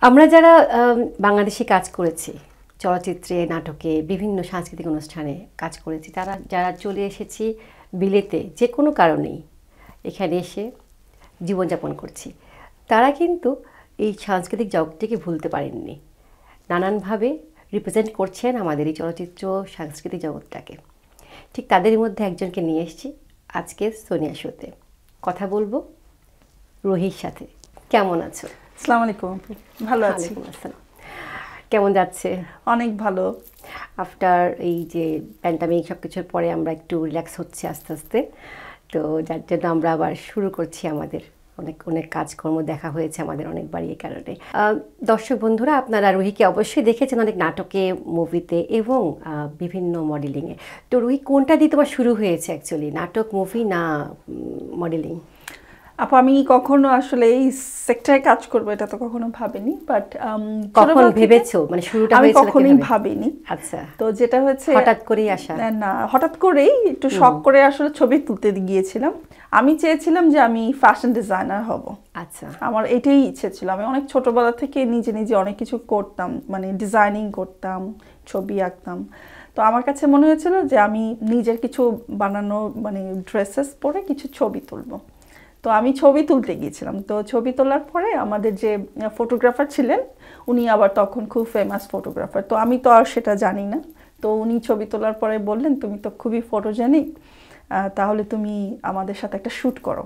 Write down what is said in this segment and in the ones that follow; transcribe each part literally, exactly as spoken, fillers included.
আমরা যারা বাংলাদেশে কাজ করেছি, চলচ্চিত্রে, নাটকে, বিভিন্ন সাংস্কৃতিক অনুষ্ঠানে কাজ করেছি, তারা যারা চলে এসেছি বিলেতে যে কোনো কারণেই এখানে এসে জীবনযাপন করছি, তারা কিন্তু এই সাংস্কৃতিক জগৎটিকে ভুলতে পারেননি। নানানভাবে রিপ্রেজেন্ট করছেন আমাদের এই চলচ্চিত্র সাংস্কৃতিক জগৎটাকে। ঠিক তাদের মধ্যে একজনকে নিয়ে এসেছি আজকে সোনিয়া শোতে। কথা বলবো রুহির সাথে। কেমন আছো? আসসালামু আলাইকুম। ভালো আছি। কেমন যাচ্ছে? অনেক ভালো। আফটার এই যে প্যান্ডামিক সব কিছুর পরে আমরা একটু রিল্যাক্স হচ্ছি আস্তে আস্তে, তো যার জন্য আমরা আবার শুরু করছি আমাদের অনেক অনেক কাজকর্ম দেখা হয়েছে আমাদের অনেকবারই এই কারণে। দর্শক বন্ধুরা, আপনারা রুহিকে অবশ্যই দেখেছেন অনেক নাটকে, মুভিতে এবং বিভিন্ন মডেলিংয়ে। তো রুহি কোনটা দিয়ে তোমার শুরু হয়েছে অ্যাকচুয়ালি, নাটক, মুভি না মডেলিং? আপু আমি কখনো আসলে এই সেক্টরে কাজ করব এটা তো কখনো ভাবিনি, বাট কখন ভেবেছো, মানে শুরুটা আমি হয়েছিল কখনোই ভাবিনি। আচ্ছা, তো যেটা হচ্ছে হঠাৎ করেই আসা? না, হঠাৎ করেই একটু শখ করে আসলে ছবি তুলতে গিয়েছিলাম। আমি চেয়েছিলাম যে আমি ফ্যাশন ডিজাইনার হব। আচ্ছা, আমার এটাই ইচ্ছে ছিল। আমি অনেক ছোটবেলা থেকে নিজে নিজে অনেক কিছু করতাম, মানে ডিজাইনিং করতাম, ছবি আঁকতাম। তো আমার কাছে মনে হয়েছিল যে আমি নিজের কিছু বানানো মানে ড্রেসেস পরে কিছু ছবি তুলবো। তো আমি ছবি তুলতে গিয়েছিলাম। তো ছবি তোলার পরে আমাদের যে ফটোগ্রাফার ছিলেন উনি আবার তখন খুব ফেমাস ফটোগ্রাফার, তো আমি তো আর সেটা জানি না। তো উনি ছবি তোলার পরে বললেন, তুমি তো খুবই ফটোজেনিক, তাহলে তুমি আমাদের সাথে একটা শ্যুট করো।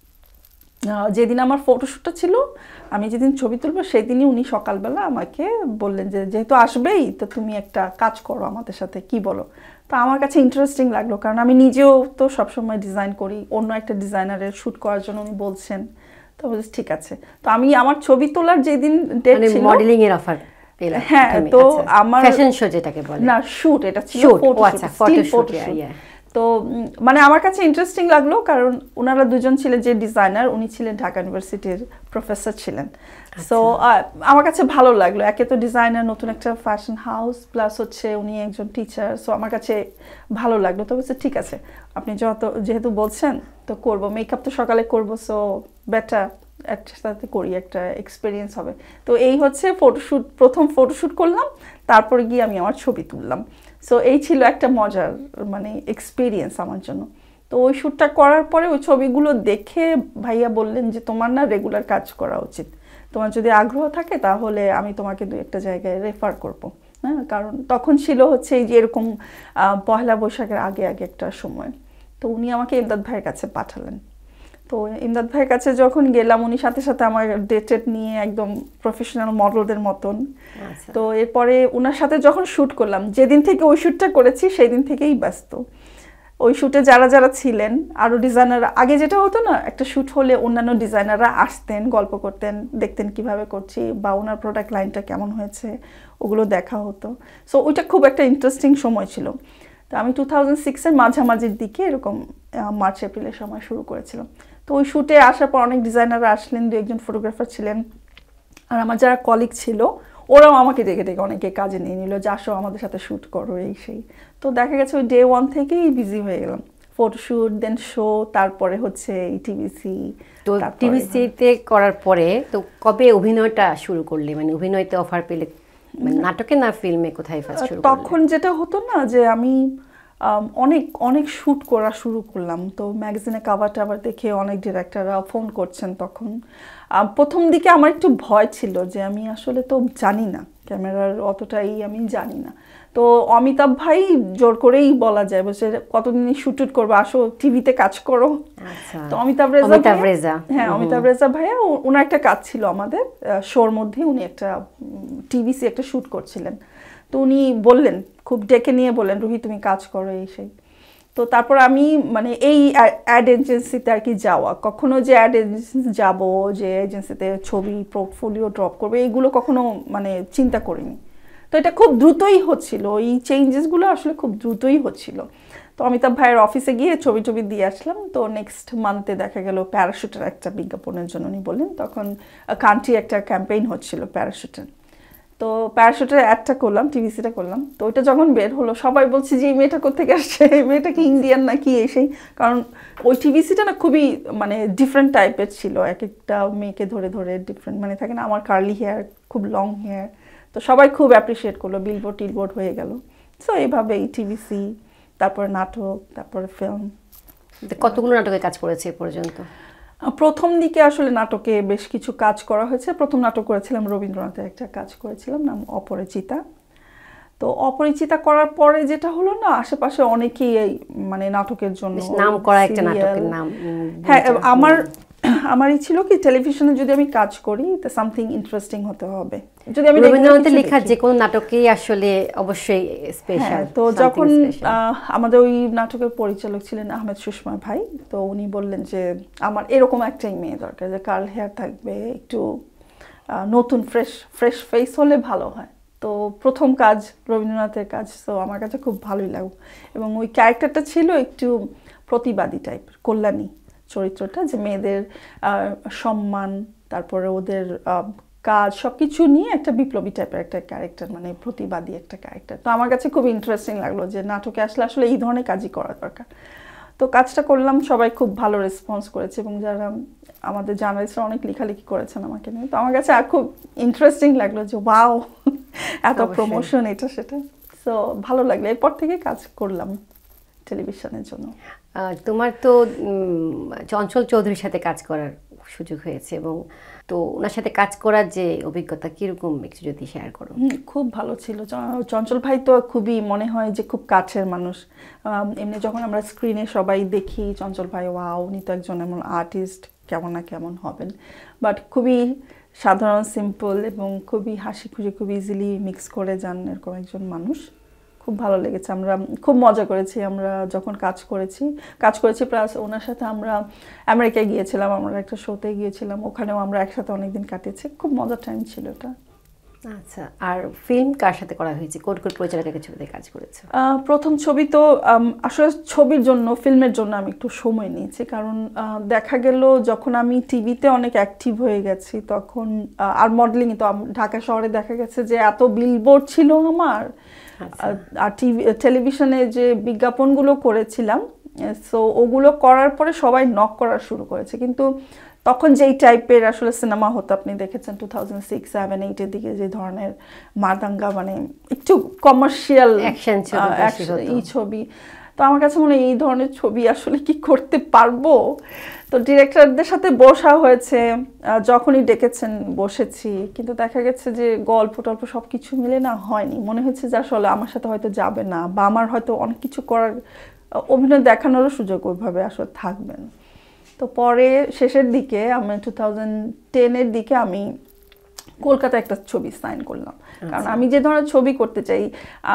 যেদিন আমার ফটোশ্যুটটা ছিল, আমি যেদিন ছবি তুলবো সেই দিনই উনি সকালবেলা আমাকে বললেন যে যেহেতু আসবেই তো তুমি একটা কাজ করো আমাদের সাথে, কি বলো? তো আমার কাছে ইন্টারেস্টিং লাগলো, কারণ আমি নিজেও তো সবসময় ডিজাইন করি। অন্য একটা ডিজাইনারের শ্যুট করার জন্য উনি বলছেন, তো বলছি ঠিক আছে। তো আমি আমার ছবি তোলার যেদিন ডেট ছিল, মডেলিং এর অফার পেলাম। হ্যাঁ, তো আমার ফ্যাশন শো যেটাকে বলে, না শুট, এটা ছিল ফটোশুট। তো মানে আমার কাছে ইন্টারেস্টিং লাগলো, কারণ ওনারা দুজন ছিলেন যে ডিজাইনার, উনি ছিলেন ঢাকা ইউনিভার্সিটির প্রফেসর ছিলেন। সো আমার কাছে ভালো লাগলো, একে তো ডিজাইনার, নতুন একটা ফ্যাশন হাউস, প্লাস হচ্ছে উনি একজন টিচার। সো আমার কাছে ভালো লাগলো। তো বলছে ঠিক আছে, আপনি যত যেহেতু বলছেন তো করবো। মেকআপ তো সকালে করবো, সো বেটার একসাথে করি, একটা এক্সপিরিয়েন্স হবে। তো এই হচ্ছে ফটোশ্যুট, প্রথম ফটোশ্যুট করলাম, তারপরে গিয়ে আমি আমার ছবি তুললাম। সো এই ছিল একটা মজার মানে এক্সপিরিয়েন্স আমার জন্য। তো ওই শ্যুটটা করার পরে ওই ছবিগুলো দেখে ভাইয়া বললেন যে তোমার না রেগুলার কাজ করা উচিত, তোমার যদি আগ্রহ থাকে তাহলে আমি তোমাকে দু একটা জায়গায় রেফার করবো। হ্যাঁ, কারণ তখন ছিল হচ্ছে এই যে এরকম পয়লা বৈশাখের আগে আগে একটা সময়। তো উনি আমাকে ইমদাদ ভাইয়ের কাছে পাঠালেন। তো ইমদাদ ভাইয়ের কাছে যখন গেলাম, উনি সাথে সাথে আমার ডেটেড নিয়ে একদম প্রফেশনাল মডেলদের মতন। তো এরপরে ওনার সাথে যখন শ্যুট করলাম, যেদিন থেকে ওই শ্যুটটা করেছি সেই দিন থেকেই ব্যস্ত। ওই শ্যুটে যারা যারা ছিলেন আরও ডিজাইনাররা, আগে যেটা হতো না, একটা শ্যুট হলে অন্যান্য ডিজাইনাররা আসতেন, গল্প করতেন, দেখতেন কিভাবে করছি বা ওনার প্রোডাক্ট লাইনটা কেমন হয়েছে, ওগুলো দেখা হতো। সো ওইটা খুব একটা ইন্টারেস্টিং সময় ছিল। তো আমি টু থাউজেন্ড সিক্সের মাঝামাঝির দিকে এরকম মার্চ এপ্রিলের সময় শুরু করেছিলাম। তো ওই শ্যুটে আসার পর অনেক ডিজাইনাররা আসলেন, দু একজন ফটোগ্রাফার ছিলেন, আর আমার যারা কলিগ ছিল ওরাও আমাকে ডেকে ডেকে অনেকে কাজে নিয়ে নিল যে আসো আমাদের সাথে শ্যুট করো, এই সেই। তো দেখা গেছে ওই ডে ওয়ান থেকেই বিজি হয়ে গেলাম, ফটোশ্যুট, দেন শো, তারপরে হচ্ছে এই টিভিসি। তো টিভিসিতে করার পরে তো কবে অভিনয়টা শুরু করলে, মানে অভিনয়তে অফার পেলে, মানে নাটকে না ফিল্মে, কোথায় ফার্স্ট শুরু করলে? তখন যেটা হতো না যে আমি অনেক অনেক শ্যুট করা শুরু করলাম। তো ম্যাগাজিনে কাভার টাভার দেখে অনেক ডিরেক্টররা ফোন করছেন। তখন প্রথম দিকে আমার একটু ভয় ছিল যে আমি আসলে তো জানি না, ক্যামেরার অতটাই আমি জানি না। তো অমিতাভ ভাই জোর করেই বলা যায়, বলছে কতদিন শ্যুট টুট করবো, আসো টিভিতে কাজ করো। তো অমিতাভ রেজা, হ্যাঁ অমিতাভ রেজা ভাইয়া, ওনার একটা কাজ ছিল আমাদের শোর মধ্যে, উনি একটা টিভিসি একটা শ্যুট করছিলেন। তো উনি বললেন, খুব ডেকে নিয়ে বললেন, রুহি তুমি কাজ করো, এই সেই। তো তারপর আমি মানে এই অ্যাড এজেন্সিতে আর কি যাওয়া, কখনো যে অ্যাড এজেন্সি যাবো, যে এজেন্সিতে ছবি পোর্টফোলিও ড্রপ করবে, এইগুলো কখনো মানে চিন্তা করিনি। তো এটা খুব দ্রুতই হচ্ছিল, এই চেঞ্জেসগুলো আসলে খুব দ্রুতই হচ্ছিল। তো অমিতাভ ভাইয়ের অফিসে গিয়ে ছবি টবি দিয়ে আসলাম। তো নেক্সট মান্থে দেখা গেল প্যারাশুটের একটা বিজ্ঞাপনের জন্য উনি বললেন, তখন কান্ট্রি একটা ক্যাম্পেইন হচ্ছিল প্যারাশুটের। তো তো প্যারাশুটের অ্যাডটা করলাম, টিভিসিটা করলাম। তো ওইটা যখন বের হলো সবাই বলছে যে এই মেয়েটা কোত্থেকে আসছে, এই মেয়েটা কি ইন্ডিয়ান নাকি এই সেই, কারণ ওই টিভিসিটা না খুবই মানে ডিফারেন্ট টাইপের ছিল, এক একটা মেয়েকে ধরে ধরে ডিফারেন্ট, মানে থাকে না আমার কার্লি হেয়ার, খুব লং হেয়ার। তো সবাই খুব অ্যাপ্রিসিয়েট করলো, বিলবোর্ড টিলবোর্ড হয়ে গেল। সো এইভাবে এই টিভিসি, তারপরে নাটক, তারপরে ফিল্ম। কতগুলো নাটকে কাজ করেছে এ পর্যন্ত? প্রথম দিকে আসলে নাটকে বেশ কিছু কাজ করা হয়েছে। প্রথম নাটক করেছিলাম রবীন্দ্রনাথের একটা কাজ করেছিলাম, নাম অপরিচিতা। তো অপরিচিতা করার পরে যেটা হলো না, আশেপাশে অনেকেই এই মানে নাটকের জন্য নাম করা একটা নাটকের নাম। হ্যাঁ, আমার আমারই ছিল কি টেলিভিশনে যদি আমি কাজ করি তো সামথিং ইন্টারেস্টিং হতে হবে। যদি আমি রবীন্দ্রনাথের লেখা যে কোনো নাটকেই আসলে অবশ্যই স্পেশাল। তো যখন আমাদের ওই নাটকের পরিচালক ছিলেন আহমেদ সুষমা ভাই, তো উনি বললেন যে আমার এরকম একটাই মেয়ে দরকার, যে কার্ল হেয়ার থাকবে, একটু নতুন ফ্রেশ ফ্রেশ ফেস হলে ভালো হয়। তো প্রথম কাজ রবীন্দ্রনাথের কাজ, তো আমার কাছে খুব ভালোই লাগলো। এবং ওই ক্যারেক্টারটা ছিল একটু প্রতিবাদী টাইপের, কল্যাণী চরিত্রটা, যে মেয়েদের সম্মান, তারপরে ওদের কাজ সব কিছু নিয়ে একটা বিপ্লবী টাইপের একটা ক্যারেক্টার, মানে প্রতিবাদী একটা ক্যারেক্টার। তো আমার কাছে খুব ইন্টারেস্টিং লাগলো যে নাটকে আসলে আসলে এই ধরনের কাজই করা দরকার। তো কাজটা করলাম, সবাই খুব ভালো রেসপন্স করেছে, এবং যারা আমাদের জার্নালিস্টরা অনেক লেখালেখি করেছেন আমাকে নিয়ে। তো আমার কাছে খুব ইন্টারেস্টিং লাগলো যে ওয়াও, এত প্রমোশন, এটা সেটা। সো ভালো লাগলো, এরপর থেকে কাজ করলাম টেলিভিশনের জন্য। তোমার তো চঞ্চল চৌধুরীর সাথে কাজ করার সুযোগ হয়েছে, এবং তো ওনার সাথে কাজ করার যে অভিজ্ঞতা কিরকম একটু যদি শেয়ার করো। খুব ভালো ছিল। চঞ্চল ভাই তো খুবই মনে হয় যে খুব কাছের মানুষ। এমনি যখন আমরা স্ক্রিনে সবাই দেখি চঞ্চল ভাই, ওয়াও উনি তো একজন এমন আর্টিস্ট, কেমন না কেমন হবেন, বাট খুবই সাধারণ, সিম্পল, এবং খুবই হাসি খুশি, খুব ইজিলি মিক্স করে যান, এরকম একজন মানুষ। খুব ভালো লেগেছে, আমরা খুব মজা করেছি আমরা যখন কাজ করেছি কাজ করেছি প্লাস ওনার সাথে আমরা আমেরিকায় গিয়েছিলাম, আমরা একটা শোতে গিয়েছিলাম, ওখানেও আমরা একসাথে অনেকদিন কাটিয়েছি, খুব মজার টাইম ছিল এটা। আচ্ছা, আর ফিল্ম কার সাথে করা হয়েছে, কোন কোন পরিচালকের ছবিতে কাজ করেছে? প্রথম ছবি তো আসলে ছবির জন্য, ফিল্মের জন্য আমি একটু সময় নিয়েছি, কারণ দেখা গেল যখন আমি টিভিতে অনেক অ্যাক্টিভ হয়ে গেছি তখন, আর মডেলিং তো ঢাকা শহরে দেখা গেছে যে এত বিলবোর্ড ছিল আমার, আর টিভি টেলিভিশনে যে বিজ্ঞাপনগুলো করেছিলাম, সো ওগুলো করার পরে সবাই নক করা শুরু করেছে। কিন্তু তখন যেই টাইপের আসলে সিনেমা হতো, আপনি দেখেছেন টু থাউজেন্ড সিক্স সেভেন এইটের দিকে যে ধরনের মারদাঙ্গা, মানে একটু কমার্শিয়াল এই ছবি, তো আমার কাছে মনে হয় এই ধরনের ছবি আসলে কি করতে পারবো। তো ডিরেক্টরদের সাথে বসা হয়েছে, যখনই ডেকেছেন বসেছি, কিন্তু দেখা গেছে যে গল্প টল্প সব কিছু মিলে না হয়নি, মনে হচ্ছে যে আসলে আমার সাথে হয়তো যাবে না, বা আমার হয়তো অনেক কিছু করার, অভিনয় দেখানোরও সুযোগ ওইভাবে আসলে থাকবে না। তো পরে শেষের দিকে আমি টু থাউজেন্ড টেনের দিকে আমি কলকাতায় একটা ছবি সাইন করলাম, কারণ আমি যে ধরনের ছবি করতে চাই,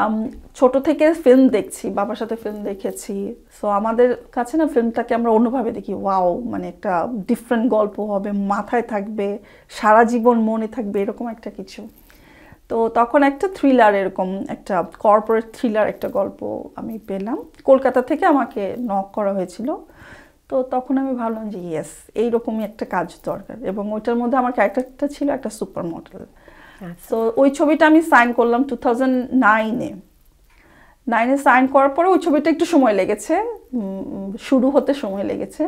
ছোট থেকে ফিল্ম দেখছি, বাবার সাথে ফিল্ম দেখেছি, সো আমাদের কাছে না ফিল্মটাকে আমরা অন্যভাবে দেখি, ওয়াও মানে একটা ডিফারেন্ট গল্প হবে, মাথায় থাকবে, সারা জীবন মনে থাকবে, এরকম একটা কিছু। তো তখন একটা থ্রিলার, এরকম একটা কর্পোরেট থ্রিলার একটা গল্প আমি পেলাম, কলকাতা থেকে আমাকে নক করা হয়েছিল। তো তখন আমি ভাবলাম যে ইয়েস, এইরকমই একটা কাজ দরকার, এবং ওইটার মধ্যে আমার ক্যারেক্টারটা ছিল একটা সুপার মডেল। তো ওই ছবিটা আমি সাইন করলাম টু থাউজেন্ড নাইনে নাইনে সাইন করার পরে ওই ছবিটা একটু সময় লেগেছে, শুরু হতে সময় লেগেছে,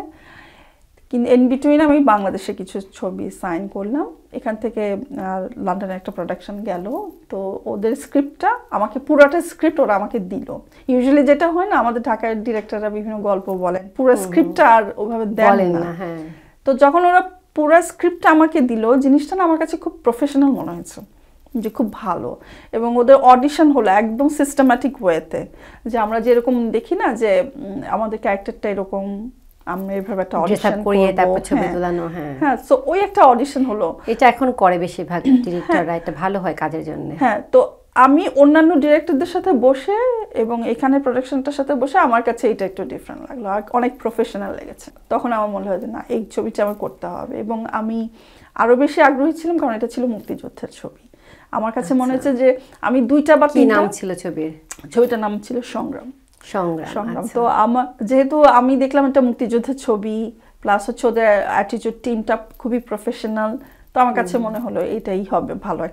কিন্তু ইন বিটুইন আমি বাংলাদেশে কিছু ছবি সাইন করলাম, এখান থেকে লন্ডনে একটা প্রোডাকশন গেল। তো ওদের স্ক্রিপ্টটা আমাকে, পুরাটা স্ক্রিপ্ট ওরা আমাকে দিল। ইউজুয়ালি যেটা হয় না, আমাদের ঢাকার ডিরেক্টররা বিভিন্ন গল্প বলেন, পুরো স্ক্রিপ্টটা আর ওভাবে দেন না। তো যখন ওরা পুরো স্ক্রিপ্টটা আমাকে দিল, জিনিসটা না আমার কাছে খুব প্রফেশনাল মনে হয়েছে, যে খুব ভালো। এবং ওদের অডিশন হলো একদম সিস্টেম্যাটিক ওয়েতে, যে আমরা যেরকম দেখি না যে আমাদের ক্যারেক্টারটা এরকম, আমরা এভাবে একটা অডিশন করিয়ে তারপর ছবি তোলানো। হ্যাঁ হ্যাঁ, সো ওই একটা অডিশন হলো, এটা এখন করে বেশিরভাগ ডিরেক্টররা, এটা ভালো হয় কাজের জন্য। হ্যাঁ, তো আমি অন্যান্য ডিরেক্টরদের সাথে বসে এবং এখানে প্রোডাকশনটার সাথে বসে আমার কাছে এটা একটু ডিফারেন্ট লাগলো, আর অনেক প্রফেশনাল লেগেছে। তখন আমার মনে হয় যে না, এই ছবিটা আমার করতে হবে, এবং আমি আরো বেশি আগ্রহী ছিলাম কারণ এটা ছিল মুক্তিযুদ্ধের ছবি। আমার কাছে মনে হচ্ছে যে আমি দুইটা বা তিনটা, নাম ছিল ছবির, ছবিটার নাম ছিল সংগ্রাম। সংগ্রাম। তো আমার যেহেতু আমি দেখলাম একটা মুক্তিযুদ্ধের ছবি, প্লাস হচ্ছে ওদের অ্যাটিটিউড, টিমটা খুবই প্রফেশনাল, তো আমার কাছে মনে হলো এটাই হবে ভালো একটা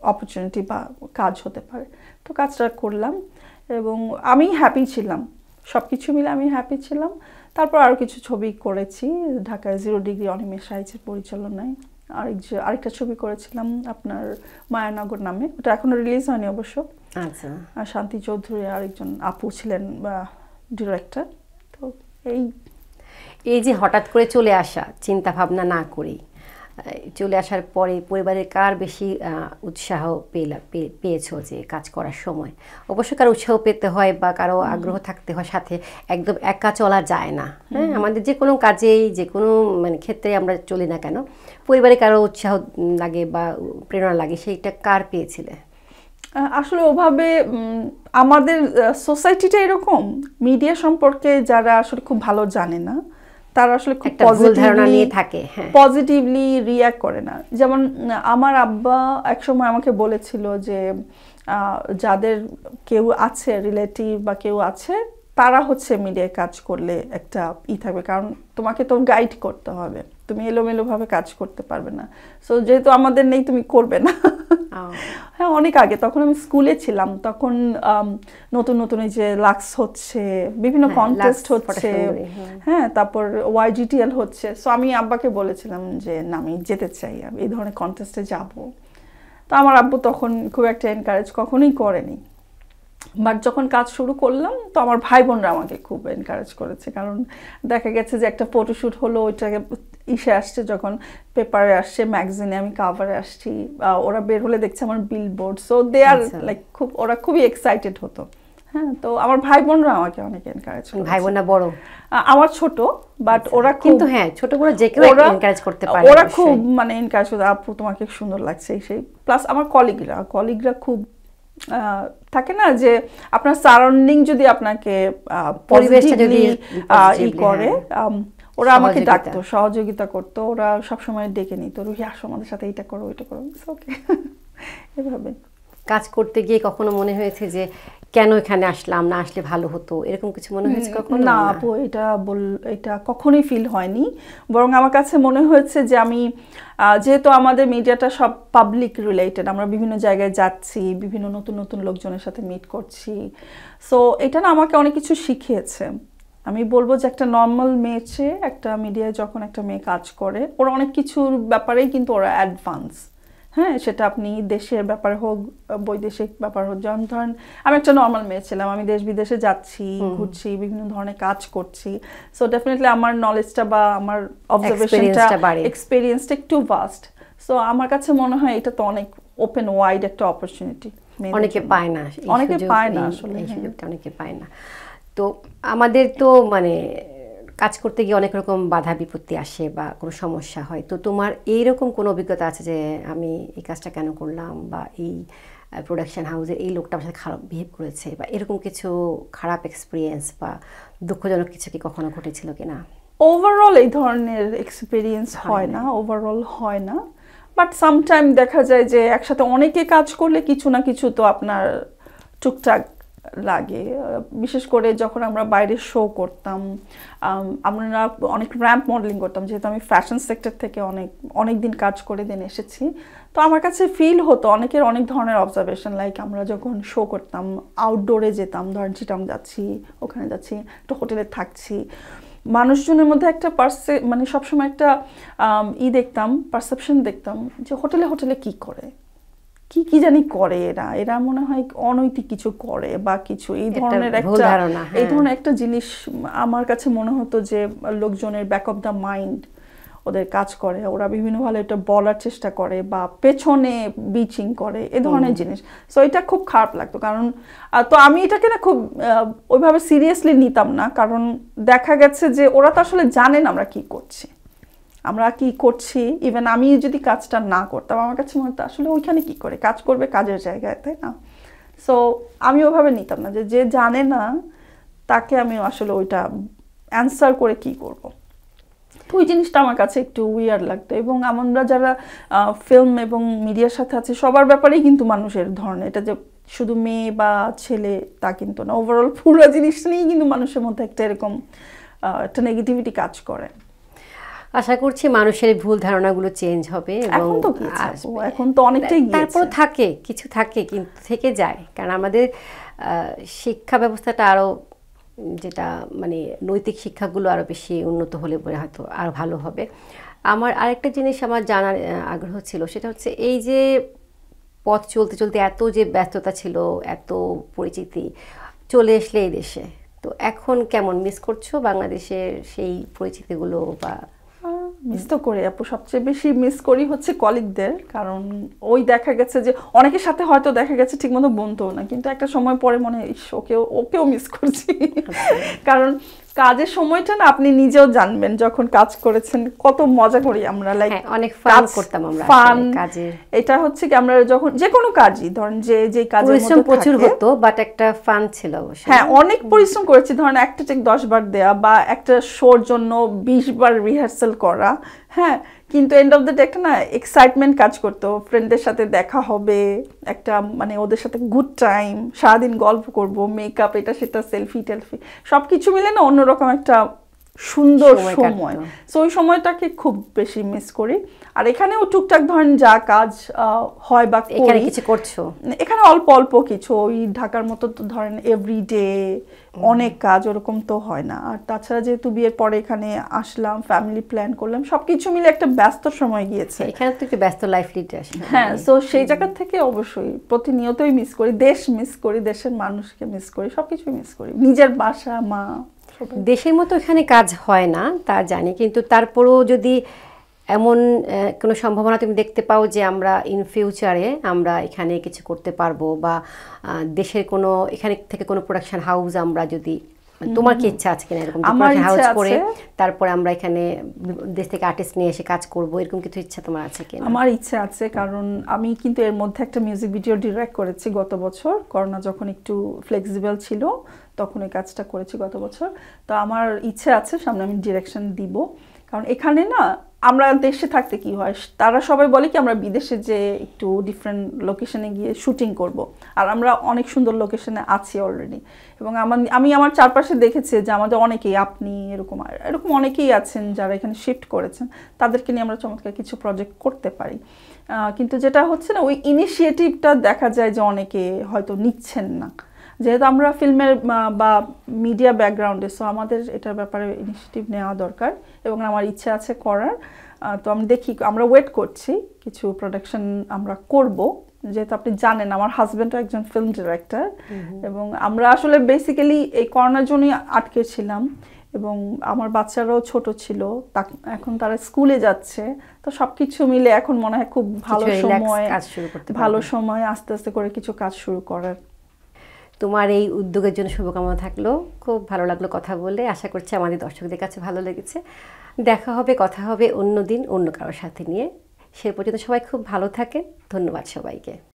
অপরচুনিটি বা কাজ হতে পারে। তো কাজটা করলাম এবং আমি হ্যাপি ছিলাম, সব কিছু মিলে আমি হ্যাপি ছিলাম। তারপর আরও কিছু ছবি করেছি ঢাকায় জিরো ডিগ্রি অনিমেষ রাইজের পরিচালনায়। আরেক যে আরেকটা ছবি করেছিলাম আপনার মায়ানগর নামে, ওটা এখনও রিলিজ হয়নি অবশ্য। আচ্ছা। আর শান্তি চৌধুরী আরেকজন আপু ছিলেন বা ডিরেক্টর। তো এই এই যে হঠাৎ করে চলে আসা, চিন্তা ভাবনা না করেই চলে আসার পরে পরিবারের কার বেশি উৎসাহ পেলা পেয়েছো যে কাজ করার সময়? অবশ্য কারো উৎসাহ পেতে হয় বা কারো আগ্রহ থাকতে হয় সাথে, একদম একা চলা যায় না। হ্যাঁ, আমাদের যে কোনো কাজেই যে কোনো মানে ক্ষেত্রে আমরা চলি না কেন, পরিবারে কারো উৎসাহ লাগে বা প্রেরণা লাগে, সেইটা কার পেয়েছিলে? আসলে ওভাবে আমাদের সোসাইটিটা এরকম, মিডিয়া সম্পর্কে যারা আসলে খুব ভালো জানে না তারা আসলে খুব পজিটিভলি থাকে, পজিটিভলি রিঅ্যাক্ট করে না। যেমন আমার আব্বা একসময় আমাকে বলেছিল যে যাদের কেউ আছে রিলেটিভ বা কেউ আছে তারা হচ্ছে মিডিয়ায় কাজ করলে একটা ই থাকবে, কারণ তোমাকে তো গাইড করতে হবে, তুমি এলোমেলোভাবে কাজ করতে পারবে না। সো যেহেতু আমাদের নেই তুমি করবে না। হ্যাঁ, অনেক আগে, তখন আমি স্কুলে ছিলাম, তখন নতুন নতুন এই যে লাক্স হচ্ছে, বিভিন্ন কন্টেস্ট হচ্ছে, হ্যাঁ, তারপর ওয়াইজিটিএল হচ্ছে। সো আমি আব্বাকে বলেছিলাম যে না আমি যেতে চাই, আমি এই ধরনের কন্টেস্টে যাব। তো আমার আব্বু তখন খুব একটা এনকারেজ কখনোই করেনি। বাট যখন কাজ শুরু করলাম তো আমার ভাই বোনরা আমাকে খুব এনকারেজ করেছে, কারণ দেখা গেছে যে একটা ফটোশ্যুট হলো, ওইটাকে ইসে আসছে, যখন পেপারে আসছে, ম্যাগাজিনে আমি কাভারে আসছি, ওরা বের হলে দেখছে আমার billboard. So they are like খুব, ওরা খুবই এক্সাইটেড হতো। হ্যাঁ, তো আমার ভাই বোনরা আমাকে অনেক এনকারেজ করে। ভাই বোনরা বড়? আমার ছোট, বাট ওরা কিন্তু হ্যাঁ ছোট বড় যে কেউ এনকারেজ করতে পারে, ওরা খুব মানে এনকারেজ করতে, আপু তোমাকে সুন্দর লাগছে সেই। প্লাস আমার কলিগরা কলিগরা খুব থাকে না যে আপনার সারাউন্ডিং যদি আপনাকে পজিটিভলি ই করে, ওরা আমাকে ডাকতো, সহযোগিতা করতো, ওরা সবসময় ডেকে নিত, রুহি আসো আমাদের সাথে এইটা করো ওইটা করো। ওকে, এভাবে কাজ করতে গিয়ে কখনো মনে হয়েছে যে কেন এখানে আসলাম, না আসলে ভালো হতো, এরকম কিছু মনে হয়েছে কখনো? না আপু, এটা বল এটা কখনোই ফিল হয়নি। বরং আমার কাছে মনে হয়েছে যে আমি যেহেতু আমাদের মিডিয়াটা সব পাবলিক রিলেটেড, আমরা বিভিন্ন জায়গায় যাচ্ছি, বিভিন্ন নতুন নতুন লোকজনের সাথে মিট করছি, সো এটা না আমাকে অনেক কিছু শিখিয়েছে। আমি বলবো যে একটা নর্মাল মেয়ে চেয়ে একটা মিডিয়ায় যখন একটা মেয়ে কাজ করে, ওরা অনেক কিছুর ব্যাপারেই কিন্তু ওরা অ্যাডভান্স। হ্যাঁ, সেটা আপনি দেশের ব্যাপার হোক, বৈদেশিক ব্যাপার হোক। যেমন ধরেন আমি একটা নর্মাল মেয়ে ছিলাম, আমি দেশ বিদেশে যাচ্ছি, ঘুরছি, বিভিন্ন ধরনের কাজ করছি, সো ডেফিনেটলি আমার নলেজটা বা আমার অবজারভেশনটা, এক্সপেরিয়েন্সটা একটু ভাস্ট। সো আমার কাছে মনে হয় এটা তো অনেক ওপেন ওয়াইড একটা অপরচুনিটি, অনেকে পায় না, অনেকে পায় না আসলে, অনেকে পায় না। তো আমাদের তো মানে কাজ করতে গিয়ে অনেক রকম বাধা বিপত্তি আসে বা কোনো সমস্যা হয়, তো তোমার এইরকম কোনো অভিজ্ঞতা আছে যে আমি এই কাজটা কেন করলাম, বা এই প্রোডাকশন হাউসের এই লোকটা আমার সাথে খারাপ বিহেভ করেছে, বা এরকম কিছু খারাপ এক্সপিরিয়েন্স বা দুঃখজনক কিছু কি কখনো ঘটেছিল কিনা? ওভারঅল এই ধরনের এক্সপিরিয়েন্স হয় না, ওভারঅল হয় না। বাট সামটাইম দেখা যায় যে একসাথে অনেকে কাজ করলে কিছু না কিছু তো আপনার টুকটাক লাগে। বিশেষ করে যখন আমরা বাইরে শো করতাম, আমরা অনেক র্যাম্প মডেলিং করতাম, যেহেতু আমি ফ্যাশন সেক্টর থেকে অনেক অনেক দিন কাজ করে দিন এসেছি, তো আমার কাছে ফিল হতো অনেকের অনেক ধরনের অবজারভেশন। লাইক আমরা যখন শো করতাম, আউটডোরে যেতাম, ধরেন চিটাং যাচ্ছি, ওখানে যাচ্ছি, একটা হোটেলে থাকছি, মানুষজনের মধ্যে একটা পারসে মানে সবসময় একটা ই দেখতাম, পারসেপশন দেখতাম যে হোটেলে হোটেলে কি করে, কি কি জানি করে এরা এরা মনে হয় অনৈতিক কিছু করে বা কিছু, এই ধরনের একটা এই ধরনের একটা জিনিস আমার কাছে মনে হতো যে লোকজনের ব্যাক অফ দ্য মাইন্ড ওদের কাজ করে, ওরা বিভিন্নভাবে এটা বলার চেষ্টা করে বা পেছনে বিচিং করে, এ ধরনের জিনিস। সো এটা খুব খারাপ লাগতো, কারণ তো আমি এটাকে না খুব ওইভাবে সিরিয়াসলি নিতাম না, কারণ দেখা গেছে যে ওরা তো আসলে জানেন আমরা কি করছি, আমরা কি করছি। ইভেন আমি যদি কাজটা না করতাম, আমার কাছে মনে হতো আসলে ওইখানে কি করে কাজ করবে, কাজের জায়গায়, তাই না? সো আমি ওইভাবে নিতাম না যে যে জানে না তাকে আমি আসলে ওইটা অ্যান্সার করে কি করব। তো ওই জিনিসটা আমার কাছে একটু উইয়ার্ড লাগতো। এবং আমরা যারা ফিল্ম এবং মিডিয়ার সাথে আছে সবার ব্যাপারেই কিন্তু মানুষের ধরনের, এটা যে শুধু মেয়ে বা ছেলে তা কিন্তু না, ওভারঅল পুরো জিনিসটা নিয়েই কিন্তু মানুষের মধ্যে একটা এরকম একটা নেগেটিভিটি কাজ করে। আশা করছি মানুষের ভুল ধারণাগুলো চেঞ্জ হবে এবং এখন তো কি আসবে, এখন তো অনেকটাই গিয়েছে। তারপর থাকে কিছু থাকে কিন্তু থেকে যায়, কারণ আমাদের শিক্ষা ব্যবস্থাটা আরো যেটা মানে নৈতিক শিক্ষাগুলো আরো বেশি উন্নত হলে পরে হয়তো আরো ভালো হবে। আমার আরেকটা জিনিস আমার জানার আগ্রহ ছিল, সেটা হচ্ছে এই যে পথ চলতে চলতে এত যে ব্যস্ততা ছিল, এত পরিচিতি, চলে আসলে এই দেশে, তো এখন কেমন মিস করছো বাংলাদেশের সেই পরিচিতিগুলো? বা মিস তো করি আপু, সবচেয়ে বেশি মিস করি হচ্ছে কলিগদের, কারণ ওই দেখা গেছে যে অনেকের সাথে হয়তো দেখা গেছে ঠিকমতো বলতো না, কিন্তু একটা সময় পরে মনে হয় ওকেও ওকেও মিস করছি। কারণ কাজের সময়টা না আপনি নিজেও জানবেন, যখন কাজ করেছেন কত মজা করি আমরা, লাইক অনেক ফান করতাম আমরা কাজের। এটা হচ্ছে কি আমরা যখন যে কোনো কাজই ধরেন যে যে কাজের মধ্যে প্রচুর হতো, বাট একটা ফান ছিল অবশ্যই। হ্যাঁ, অনেক পরিশ্রম করেছি, ধরেন একটা টেক দশ বার দেয়া বা একটা শোর জন্য বিশ বার রিহার্সাল করা। হ্যাঁ, কিন্তু এন্ড অফ দ্য ডে একটা না এক্সাইটমেন্ট কাজ করতো, ফ্রেন্ডদের সাথে দেখা হবে, একটা মানে ওদের সাথে গুড টাইম, সারাদিন গল্প করব, মেকআপ এটা সেটা, সেলফি টেলফি সব কিছু মিলে না অন্যরকম একটা সুন্দর সময়। সো ওই সময়টাকে খুব বেশি মিস করি। আর এখানেও টুকটাক ধরেন যা কাজ হয় বা এখানে কিছু করছো, এখানে অল্প অল্প কিছু, ওই ঢাকার মতো তো ধরেন এভরিডে অনেক কাজ ওরকম তো হয় না। আর তাছাড়া যেহেতু বিয়ের পরে এখানে আসলাম, ফ্যামিলি প্ল্যান করলাম, সবকিছু মিলে একটা ব্যস্ত সময় গিয়েছে। এখানে তো একটু ব্যস্ত লাইফ লিড আসে। হ্যাঁ, সো সেই জায়গা থেকে অবশ্যই প্রতিনিয়তই মিস করি, দেশ মিস করি, দেশের মানুষকে মিস করি, সবকিছু মিস করি, নিজের বাসা, মা। দেশের মতো এখানে কাজ হয় না তা জানি, কিন্তু তারপরেও যদি এমন কোনো সম্ভাবনা তুমি দেখতে পাও যে আমরা ইন ফিউচারে আমরা এখানে কিছু করতে পারবো, বা দেশের কোনো এখানে থেকে কোনো প্রোডাকশন হাউস আমরা যদি, তোমার কি ইচ্ছা আছে কিনা এরকম প্রোডাকশন হাউস করে তারপরে আমরা এখানে দেশ থেকে আর্টিস্ট নিয়ে এসে কাজ করব, এরকম কিছু ইচ্ছা তোমার আছে কিনা? আমার ইচ্ছা আছে, কারণ আমি কিন্তু এর মধ্যে একটা মিউজিক ভিডিও ডিরেক্ট করেছি গত বছর, করোনা যখন একটু ফ্লেক্সিবল ছিল তখন এই কাজটা করেছি গত বছর। তো আমার ইচ্ছে আছে সামনে আমি ডিরেকশন দিব, কারণ এখানে না আমরা দেশে থাকতে কি হয়, তারা সবাই বলে কি আমরা বিদেশে যে একটু ডিফারেন্ট লোকেশনে গিয়ে শুটিং করব, আর আমরা অনেক সুন্দর লোকেশনে আছি অলরেডি। এবং আমার আমি আমার চারপাশে দেখেছি যে আমাদের অনেকেই, আপনি এরকম এরকম অনেকেই আছেন যারা এখানে শিফট করেছেন, তাদেরকে নিয়ে আমরা চমৎকার কিছু প্রজেক্ট করতে পারি। কিন্তু যেটা হচ্ছে না, ওই ইনিশিয়েটিভটা দেখা যায় যে অনেকে হয়তো নিচ্ছেন না, যেহেতু আমরা ফিল্মের বা মিডিয়া ব্যাকগ্রাউন্ডে, সো আমাদের এটার ব্যাপারে ইনিশিয়েটিভ নেওয়া দরকার এবং আমার ইচ্ছা আছে করার। তো আমি দেখি, আমরা ওয়েট করছি কিছু প্রোডাকশন আমরা করব, যেহেতু আপনি জানেন আমার হাজব্যান্ডও একজন ফিল্ম ডিরেক্টর, এবং আমরা আসলে বেসিক্যালি এই করোনার জন্যই আটকে ছিলাম, এবং আমার বাচ্চারাও ছোট ছিল, এখন তারা স্কুলে যাচ্ছে, তো সবকিছু মিলে এখন মনে হয় খুব ভালো সময়, ভালো সময় আস্তে আস্তে করে কিছু কাজ শুরু করার। তোমার এই উদ্যোগের জন্য শুভকামনা থাকলো। খুব ভালো লাগলো কথা বলে, আশা করছি আমাদের দর্শকদের কাছে ভালো লেগেছে। দেখা হবে, কথা হবে অন্য দিন অন্য কারোর সাথে নিয়ে। সে পর্যন্ত সবাই খুব ভালো থাকেন। ধন্যবাদ সবাইকে।